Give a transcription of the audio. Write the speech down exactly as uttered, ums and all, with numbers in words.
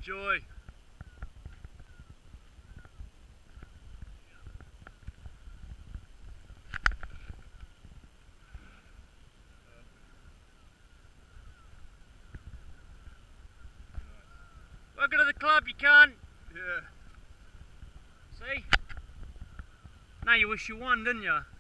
Enjoy. Welcome to the club, you can't. Yeah. See? Now you wish you won, didn't you?